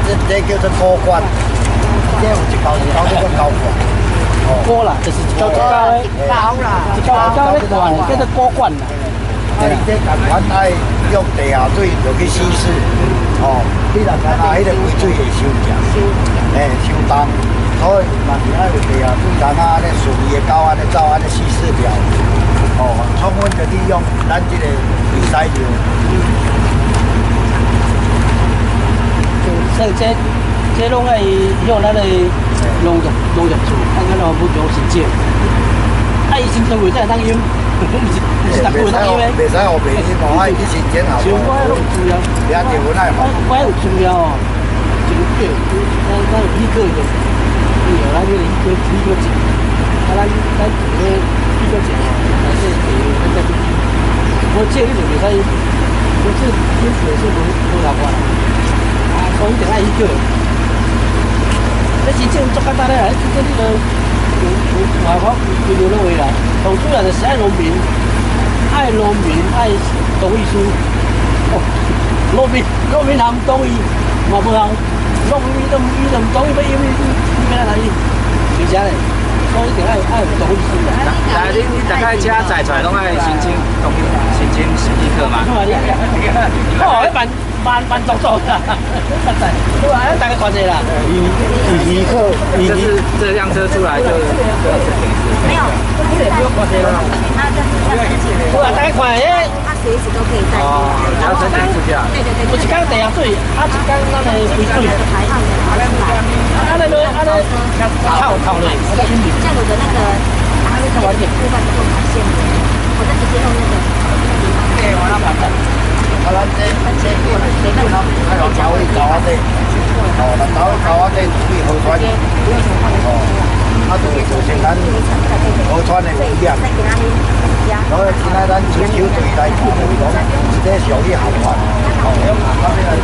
这叫做锅罐，这有一高这个高罐。 锅啦，就是一高的，一高的罐，叫做锅罐啦。 啊，这同款爱用地下水就去稀释，哦，你若干那迄个规水会收正，收重，所以嘛是爱有地下水，然后安尼顺利的狗安尼走，安尼稀释掉，哦，充分的利用咱这个肥屎料。 像这拢爱用咱的农业处，看看咯，不用是少。啊，伊先当位才会当用，不是逐个会当用的。 袂使学袂用，我爱去新鲜好。 像我迄种主要， 了解我爱好。 我有主要哦，一个月，咱有一个就，有咱这个一个钱，啊咱一个一个钱，还是咱再去。我这你就袂使，我这薪水是无老管啦，啊，所以一定爱一个。这真正足简单嘞，这个外国规条落位啦，当主要就是爱农民，爱同意书。哦，农民含同意，嘛无含，农民都唔同意，要因为你要来伊，是啥嘞？所以一定爱同意书啦。 来，你大概家载出来拢爱申请同意，申请实地课嘛？ 哦，迄慢做啦，对啊，大家看者啦。 一克， 就是这辆车出来就没有， 你也不用看者啦。 他就是要申请， 对啊，大家看诶。 他随时都可以在。 哦，要申请出价。 对对对。 有一天地下水，啊一天咱的肥水， 排放的排出来。 安尼透嘞， 像有的那个，它会部分做海鲜的，我就直接用那个。 对，我那把它。啊，咱这过来，还有高位高啊底，哦，那高啊底注意河川，哦，啊，就会造成咱河川的污染。所以今仔咱全球对来讲，就是讲这属于含环，哦，咱要来